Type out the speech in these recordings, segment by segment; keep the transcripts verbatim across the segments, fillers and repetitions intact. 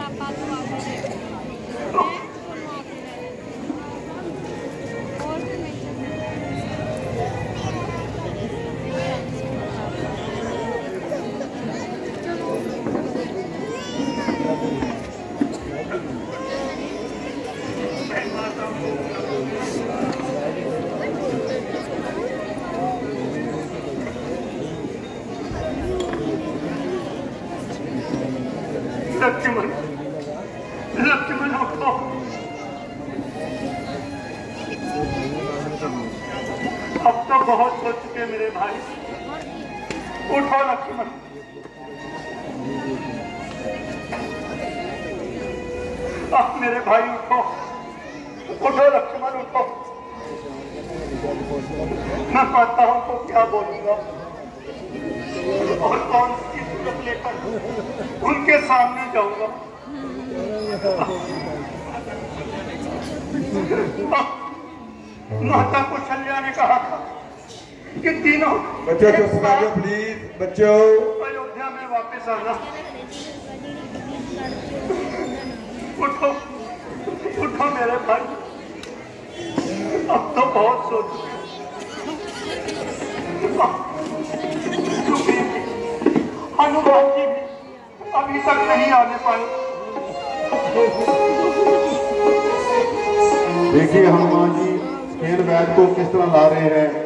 लक्ष्मण, लक्ष्मण उठो। अब तो बहुत हो चुके मेरे भाई, उठो लक्ष्मण। अब मेरे भाई उठो, उठो लक्ष्मण उठो। मैं कहता हूं तो क्या बोलूंगा और कौन सी सूरत लेकर उनके सामने जाऊंगा। माता कौशल्या ने कहा था कि तीनों बच्चों चुप हो जाओ प्लीज, बच्चों अयोध्या में वापस आना। उठो, उठो मेरे भाई, अब तो बहुत सो चुके। हनुमान जी भी अभी तक नहीं आने पाए। देखिए हनुमान जी खेल वैद को किस तरह ला रहे हैं।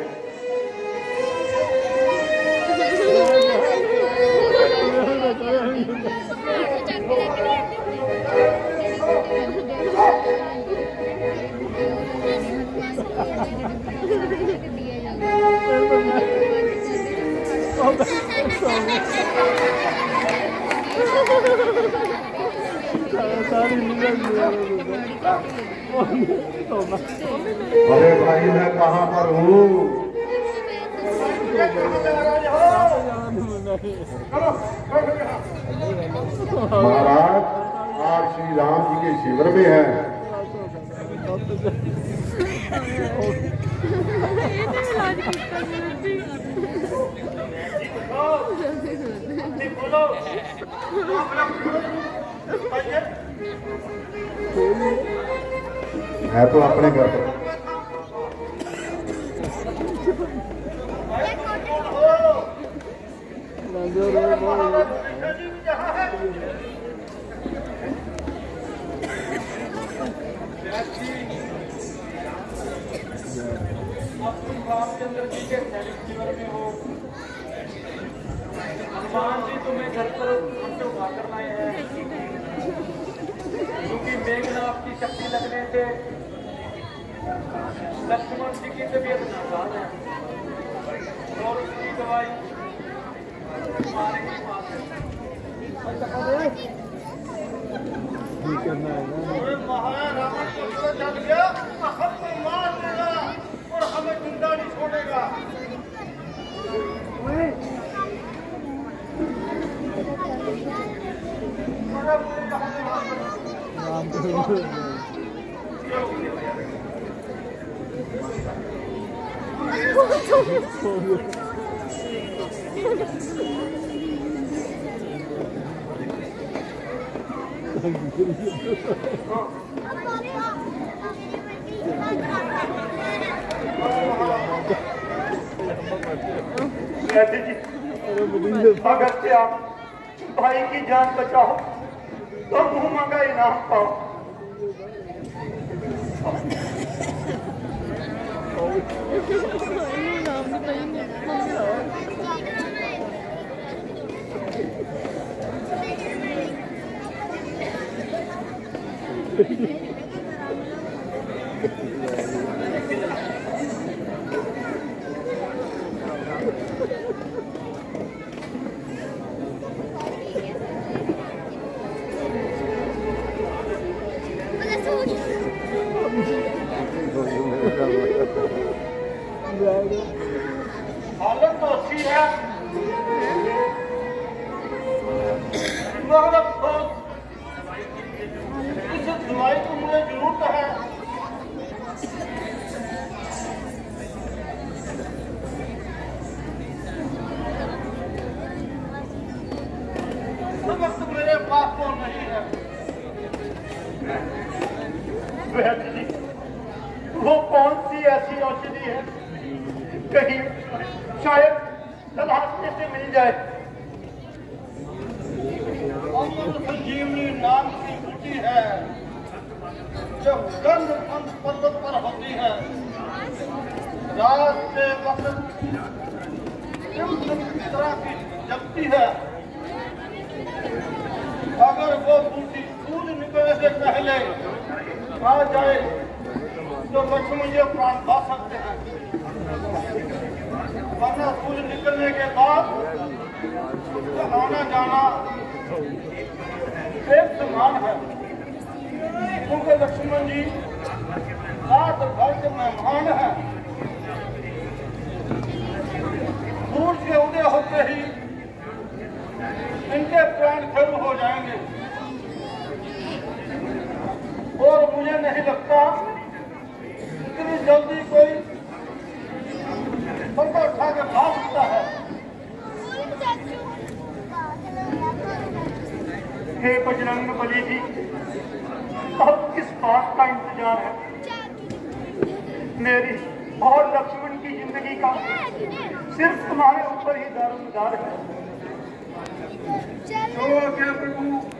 अरे भाई मैं कहाँ पर हूँ? महाराज आज श्री राम जी के शिविर में है। है तो अपने घर पर। रामचंद्र जी के शिविर में हो। हनुमान जी तुम्हें घर पर हमसे उठा कर लाए हैं, क्योंकि मेघनाथ की शक्ति लगने से लक्ष्मण जी की तबीयत नासाज है और उसकी दवाई हमारे ही पास है। महारावण को जल गया, हमको मार देगा और हमें जिंदा नहीं छोड़ेगा। अगर से आप भाई की जान बचाओ तो मुंह मंगा इनाम पाओ। हालत तो अच्छी है मगर अफसोस इस दवाई को मुझे जरूरत है। इस वक्त मेरे पास तो नहीं है। पहुंच दी है, कहीं शायद रास्ते से मिल जाए। अमर संजीवनी नाम की बूटी है, जो गंध पंथ पर्वत पर होती है। रात के वक्त तरह की जगती है। अगर वो बूटी सूरज निकलने से पहले आ जाए तो लक्ष्मण जी प्राण पा सकते हैं, वरना सूरज निकलने के बाद आना जाना एक समान है। क्योंकि लक्ष्मण जी रात भर के मेहमान हैं। सूरज के उदय होते ही इनके प्राण खत्म हो जाएंगे और मुझे नहीं लगता इतनी जल्दी कोई बंदा उठा के भाग सकता है। हे बजरंग बली जी, अब किस बात का इंतजार है? मेरी और लक्ष्मण की जिंदगी का सिर्फ तुम्हारे ऊपर ही दारोमदार है। तो क्या प्रभु